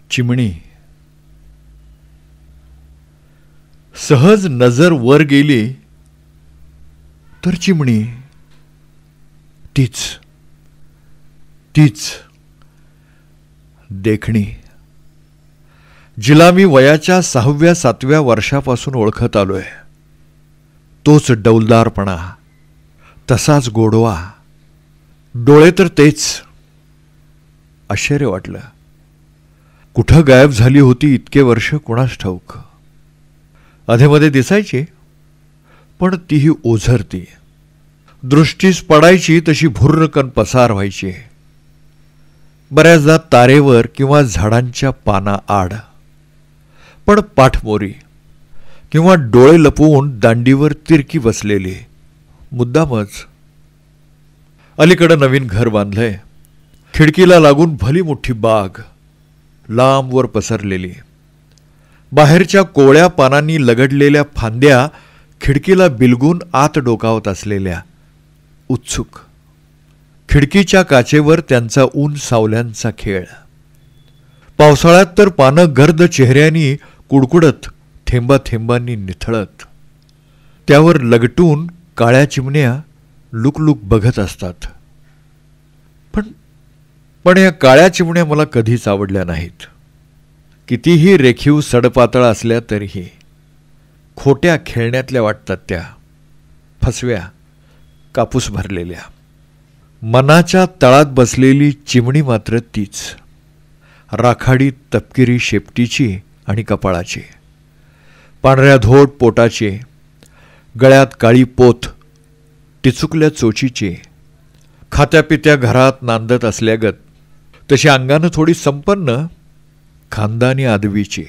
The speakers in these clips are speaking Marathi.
चिमणी. सहज नजर वर गेली तर चिमणी. तीच तीच देखणी, जिला मी वयाच्या 6व्या-7व्या वर्षापासून ओळखत आलोय. तोच डौलदारपणा, तसाच गोडवा, डोळे तर तेच. आश्चर्य वाटलं. कुठं गायब झाली होती इतके वर्ष कुणास ठाऊक. अधेमध्ये दिसायची, पण तीही ओझरती. दृष्टीस पडायची तशी भुर्रकन पसार व्हायची. बऱ्याचदा तारेवर किंवा झाडांच्या पाना आड, पण पाठमोरी किंवा डोळे लपवून दांडीवर तिरकी बसलेली. मुद्दामच. अलीकडं नवीन घर बांधलंय. खिडकीला लागून भली मोठी बाग, लांबवर पसरलेली. बाहेरच्या कोवळ्या पानांनी लगडलेल्या फांद्या खिडकीला बिलगून आत डोकावत असलेल्या, उत्सुक. खिडकीच्या काचेवर त्यांचा ऊन सावल्यांचा खेळ. पावसाळ्यात तर पानं गर्द चेहऱ्यांनी कुडकुडत, थेंबा थेंबांनी निथळत. त्यावर लगटून काळ्या चिमण्या लुकलुक बघत असतात. पण या काळ्या चिमण्या मला कधीच आवडल्या नाहीत. कितीही रेखीव सडपातळ असल्या तरीही खोट्या खेळण्यातल्या वाटतात त्या. फसव्या, कापूस भरलेल्या. मनाच्या तळात बसलेली चिमणी मात्र तीच. राखाडी तपकिरी शेपटीची आणि कपाळाची, पांढऱ्या धोट पोटाची, गळ्यात काळी पोथ, टिचुकल्या चोचीची. खात्यापित्या घरात नांदत असल्यागत, तशी अंगानं थोडी संपन्न, खानदानी आदवीची.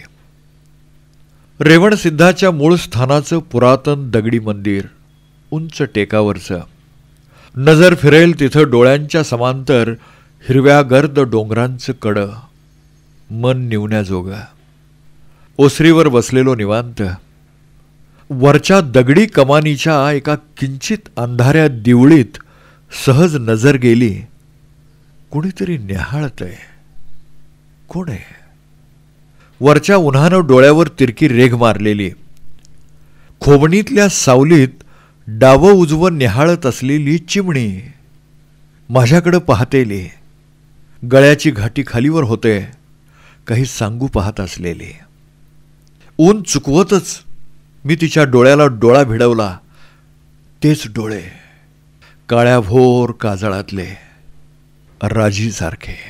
रेवणसिद्धाच्या मूळ स्थानाचं पुरातन दगडी मंदिर, उंच टेकावरचं. नजर फिरेल तिथं डोळ्यांच्या समांतर हिरव्या गर्द डोंगरांचं कडं, मन निवण्याजोगा. ओसरीवर बसलेलो निवांत. वरच्या दगडी कमानीच्या एका किंचित अंधाऱ्या दिवळीत सहज नजर गेली. कुणीतरी न्याहाळतंय. कोण आहे? वरच्या उन्हानं डोळ्यावर तिरकी रेघ मारलेली. खोबणीतल्या सावलीत डावं उजवं न्याहाळत असलेली चिमणी. माझ्याकडं पाहतेली. गळ्याची घाटी खालीवर होते. काही सांगू पाहत असलेली. ऊन चुकवतच मी तिच्या डोळ्याला डोळा भिडवला. तेच डोळे, काळ्या भोर काजळातले, राजीसारखे.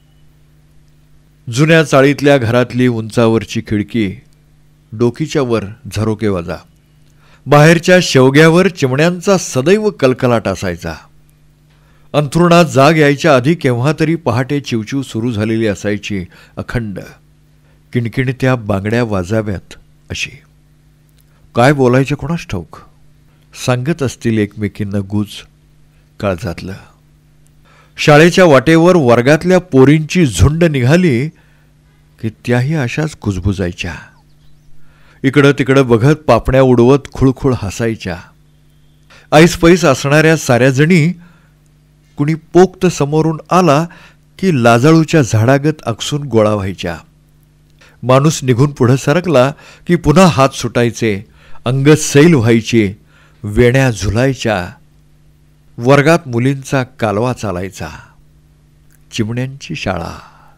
जुन्या चाळीतल्या घरातली उंचावरची खिडकी, डोकीच्या वर झरोके वजा. बाहेरच्या शेवग्यावर चिमण्यांचा सदैव कलकलाट असायचा. अंथरुणात जाग यायच्या आधी केव्हा तरी पहाटे चिवचिव सुरू झालेली असायची अखंड. किणकिणत्या बांगड्या वाजाव्यात अशी. काय बोलायचं कोणास ठाऊक. सांगत असतील एकमेकींना गुज काळजातलं. शाळेच्या वाटेवर वर्गातल्या पोरींची झुंड निघाली की त्याही अशाच कुजबुजायच्या. इकडं तिकडं बघत पापण्या उडवत खुळखुळ हसायच्या. ऐसपैस असणाऱ्या साऱ्या जणी कुणी पोक्त समोरून आला की लाजाळूच्या झाडागत अकसून गोळा व्हायच्या. माणूस निघून पुढं सरकला की पुन्हा हात सुटायचे, अंग सैल व्हायचे, वेण्या झुलायच्या. वर्गात मुलींचा कालवा चालायचा. चिमण्यांची शाळा.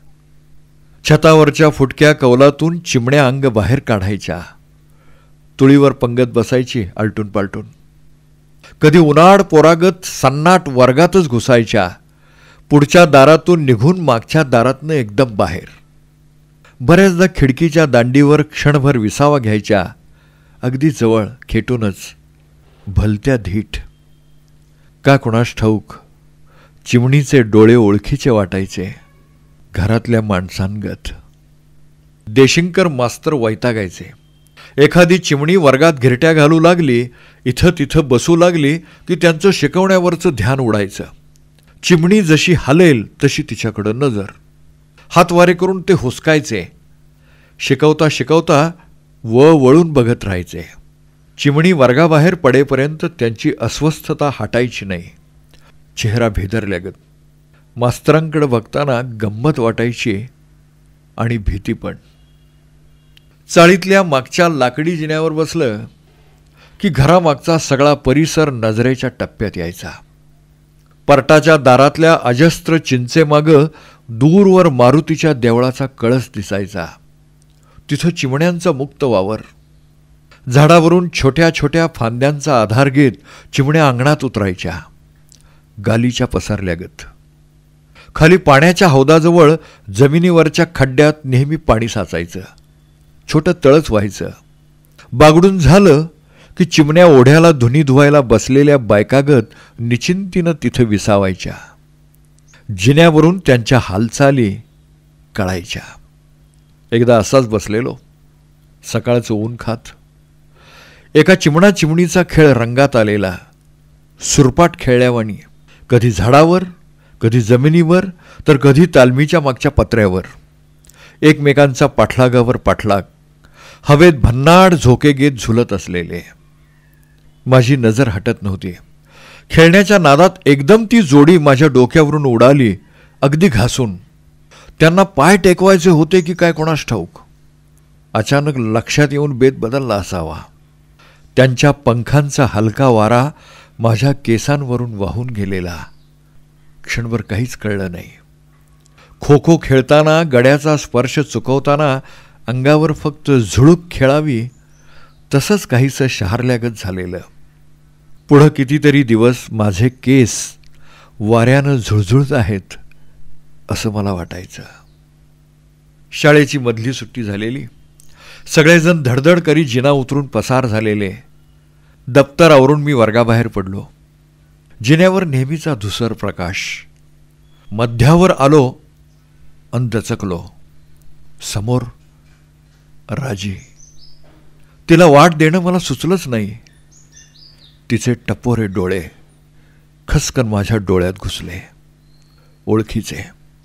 छतावरच्या फुटक्या कौलातून चिमण्या अंग बाहेर काढायच्या. तुळीवर पंगत बसायची आलटून पालटून. कधी उन्हाळ पोरागत सन्नाट वर्गातच घुसायच्या. पुढच्या दारातून निघून मागच्या दारातनं एकदम बाहेर. बऱ्याचदा खिडकीच्या दांडीवर क्षणभर विसावा घ्यायच्या. अगदी जवळ खेटूनच, भलत्या धीट. का कुणास ठाऊक चिमणीचे डोळे ओळखीचे वाटायचे, घरातल्या माणसांगत. देशिंकर मास्तर वैतागायचे. एखादी चिमणी वर्गात घिरट्या घालू लागली, इथं तिथं बसू लागली की त्यांचं शिकवण्यावरचं ध्यान उडायचं. चिमणी जशी हलेल तशी तिच्याकडं नजर. हातवारे करून ते हुसकायचे. शिकवता शिकवता वळून बघत राहायचे. चिमणी वर्गाबाहेर पडेपर्यंत त्यांची अस्वस्थता हटायची नाही. चेहरा भेदरल्यागत. मास्तरांकडे बघताना गंमत वाटायची. आणि भीती पण. चाळीतल्या मागच्या लाकडी जिन्यावर बसलं की घरामागचा सगळा परिसर नजरेच्या टप्प्यात यायचा. पर्टाच्या दारातल्या अजस्त्र चिंचेमागं दूरवर मारुतीच्या देवळाचा कळस दिसायचा. तिथं चिमण्यांचा मुक्त वावर. झाडावरून छोट्या छोट्या फांद्यांचा आधार घेत चिमण्या अंगणात उतरायच्या, गालीच्या पसरल्यागत. खाली पाण्याच्या हौदाजवळ जमिनीवरच्या खड्ड्यात नेहमी पाणी साचायचं. छोटं तळच व्हायचं. बागडून झालं की चिमण्या ओढ्याला धुनी धुवायला बसलेल्या बायकागत निचिंतीनं तिथं विसावायच्या. जिन्यावरून त्यांच्या हालचाली कळायच्या. एकदा असाच बसलेलो, सकाळचं ऊन खात. एका चिमणा चिमणीचा खेळ रंगात आलेला. सुरपाट खेळल्यावानी, कधी झाडावर, कधी जमिनीवर, तर कधी तालमीच्या मागच्या पत्र्यावर. एकमेकांचा पाठलागावर पाठलाग, हवेत भन्नाड झोके घेत झुलत असलेले. माझी नजर हटत नव्हती. खेळण्याच्या नादात एकदम ती जोडी माझ्या डोक्यावरून उडाली, अगदी घासून. त्यांना पाय टेकवायचे होते की काय कोणास ठाऊक. अचानक लक्षात येऊन बेत बदलला असावा. त्यांच्या पंखांचा हलका वारा माझ्या केसांवरून वाहून गेलेला. क्षणभर काहीच कळलं नाही. खो खो खेळताना गड्याचा स्पर्श चुकवताना अंगावर फक्त झुळूक खेळावी तसंच काहीसं शहारल्यागत झालेलं. पुढं कितीतरी दिवस माझे केस वाऱ्यानं झुळझुळत आहेत असं मला वाटायचं. शाळेची मधली सुट्टी झालेली. सगळेजण धडधड करी जिना उतरून पसार झालेले. दप्तर आवरून मी वर्गाबाहेर पडलो. जिन्यावर नेहमीचा धुसर प्रकाश. मध्यावर आलो अन दचकलो. समोर राजी. तिला वाट देणं मला सुचलंच नाही. तिचे टपोरे डोळे खसकन माझ्या डोळ्यात घुसले. ओळखीचे.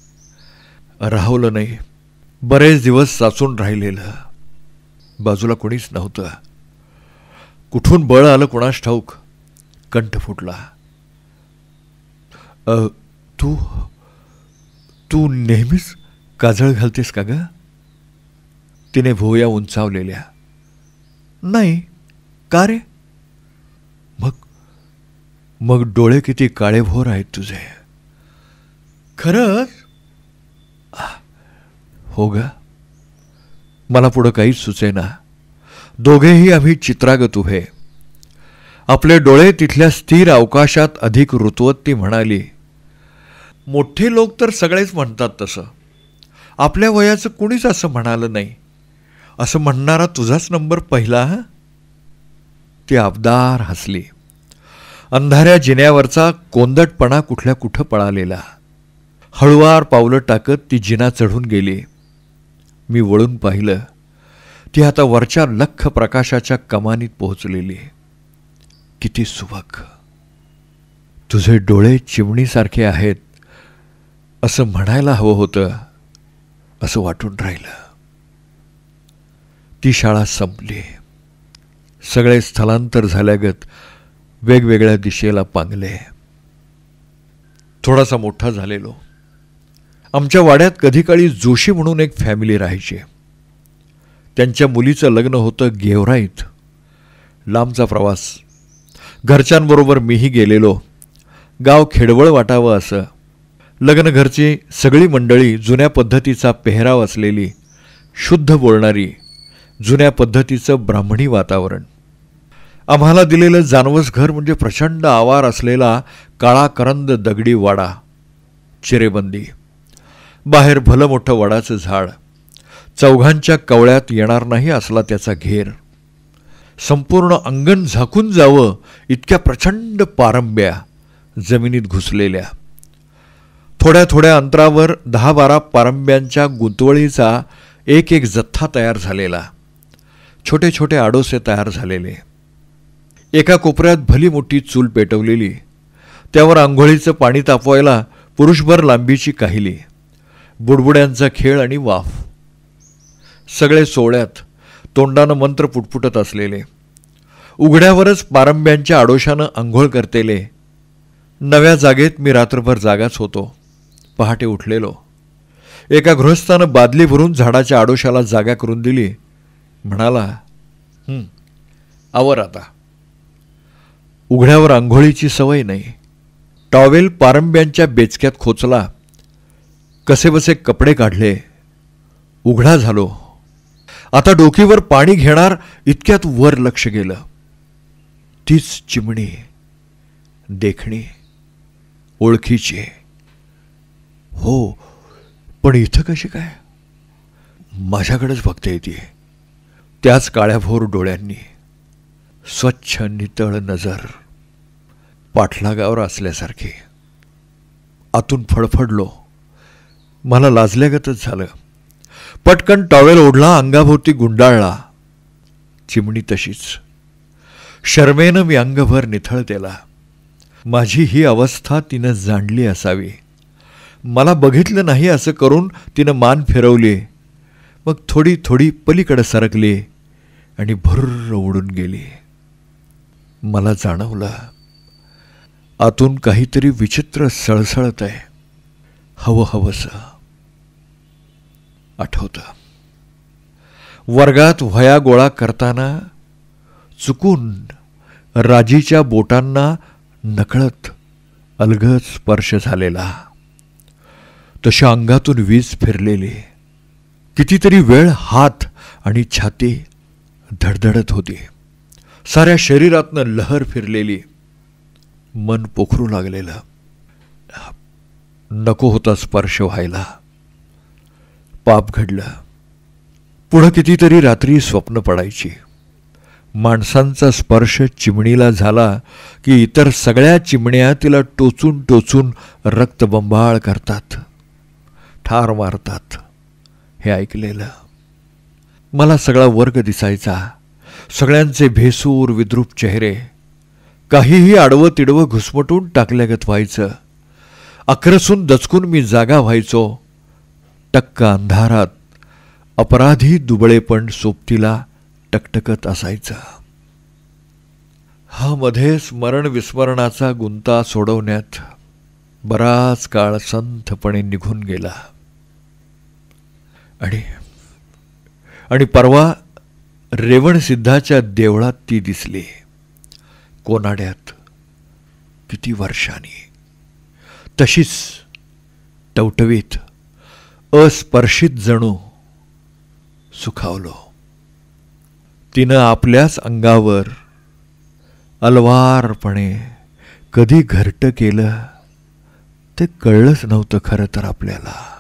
राहवलं नाही. बरेच दिवस साचून राहिलेलं. बाजूला कोणीच नव्हतं. कुठून बळ आलं कोणास ठाऊक. कंठ फुटला. तू तू नेहमीच काजळ घालतेस का ग? तिने भुवया उंचावलेल्या. नाही, का रे? मग डोळे किती काळेभोर आहेत तुझे. खरंच? हो ग. मला पुढं काहीच सुचेना. दोघेही आम्ही चित्रागत उभे. आपले डोळे तिथल्या स्थिर अवकाशात अधिक रुतवत ती म्हणाली, मोठे लोक तर सगळेच म्हणतात तसं. आपल्या वयाचं कुणीच असं म्हणालं नाही. असं म्हणणारा तुझाच नंबर पहिला. हा. ती आबदार हसली. अंधाऱ्या जिन्यावरचा कोंदटपणा कुठल्या कुठं पळालेला. हळुवार पावलं टाकत ती जिना चढून गेली. मी वळून पाहिलं. ती आता वरच्या लख्ख प्रकाशाच्या कमानीत पोहोचलेली. किती सुबक. तुझे डोळे चिमणीसारखे आहेत असं म्हणायला हवं होतं असं वाटून राहिलं. ती शाळा संपली. सगळे स्थलांतर झाल्यागत वेगवेगळ्या दिशेला पांगले. थोडासा मोठा झालेलो. आमच्या वाड्यात कधी काळी जोशी म्हणून एक फॅमिली राहायची. त्यांच्या मुलीचं लग्न होतं गेवराईत. लांबचा प्रवास. घरच्यांबरोबर मीही गेलेलो. गाव खेडवळ वाटावं असं. लग्नघरची सगळी मंडळी जुन्या पद्धतीचा पेहराव असलेली, शुद्ध बोलणारी, जुन्या पद्धतीचं ब्राह्मणी वातावरण. आम्हाला दिलेलं जानवस घर म्हणजे प्रचंड आवार असलेला काळा करंद दगडी वाडा. चिरेबंदी. बाहेर भलं मोठं वडाचं झाड. चौघांच्या कवळ्यात येणार नाही असला त्याचा घेर. संपूर्ण अंगण झाकून जावं इतक्या प्रचंड पारंब्या जमिनीत घुसलेल्या. थोड्या थोड्या अंतरावर 10-12 पारंब्यांच्या गुंतवळीचा एक एक जथ्था तयार झालेला. छोटे छोटे आडोसे तयार झालेले. एका कोपऱ्यात भली मोठी चूल पेटवलेली. त्यावर आंघोळीचं पाणी तापवायला पुरुषभर लांबीची काहिली. बुडबुड्यांचा खेळ आणि वाफ. सगळे सोहळ्यात तोंडानं मंत्र पुटपुटत असलेले. उघड्यावरच पारंब्यांच्या आडोशानं आंघोळ करतेले. नव्या जागेत मी रात्रभर जागाच होतो. पहाटे उठलेलो. एका गृहस्थानं बादली भरून झाडाच्या आडोशाला जागा करून दिली. म्हणाला, आवर आता. उघड्यावर आंघोळीची सवय नाही. टॉवेल पारंब्यांच्या बेचक्यात खोचला. कसेबसे कपडे काढले. उघडा झालो. आता डोकीवर पाणी घेणार इतक्यात वर लक्ष गेलं. तीच चिमणी, देखणी, ओळखीची. हो, पण इथं कशी काय? माझ्याकडेच बघता येते. त्याच काळ्याभोर डोळ्यांनी, स्वच्छ नितळ नजर, पाठलागावर असल्यासारखी. आतून फडफडलो. मला लाजल्यागतच झालं. पटकन टॉवेल ओढला, अंगाभोवती गुंडाळला. चिमणी तशीच. शर्मेनं मी अंगभर निथळतेला. माझी ही अवस्था तिनं जाणली असावी. मला बघितलं नाही असं करून तिनं मान फिरवली. मग थोडी थोडी पलीकडे सरकली आणि भुर्र उडून गेली. मला जाणवलं, आतून काहीतरी विचित्र सळसळत आहे. हवंसं. आठवतं, वर्गात वह्या गोळा करताना चुकून राजीच्या बोटांना नकळत अलगद स्पर्श झालेला. तशा अंगातून वीज फिरलेली. कितीतरी वेळ हात आणि छाती धडधडत होती. साऱ्या शरीरातनं लहर फिरलेली. मन पोखरू लागलेलं. नको होता स्पर्श व्हायला. पाप घडलं. पुढं कितीतरी रात्री स्वप्न पडायची. माणसांचा स्पर्श चिमणीला झाला की इतर सगळ्या चिमण्या तिला टोचून टोचून रक्तबंबाळ करतात, ठार मारतात. हे ऐकलेलं. मला सगळा वर्ग दिसायचा. सगळ्यांचे भेसूर विद्रूप चेहरे. काहीही आडवं तिडवं घुसमटून टाकल्यागत व्हायचं. अक्रसून दचकून मी जागा व्हायचो. टक्क अंधारात अपराधी दुबळेपण सोबतीला टकटकत असायचं. हा मध्ये स्मरण विस्मरणाचा गुंता सोडवण्यात बराच काळ संथपणे निघून गेला. आणि परवा रेवणसिद्धाच्या देवळात ती दिसली. कोनाड्यात. किती वर्षांनी. तशीच टवटवीत, अस्पर्शित जणू. सुखावलो. तिनं आपल्याच अंगावर अलवारपणे कधी घरटं केलं ते कळलंच नव्हतं खरं तर आपल्याला.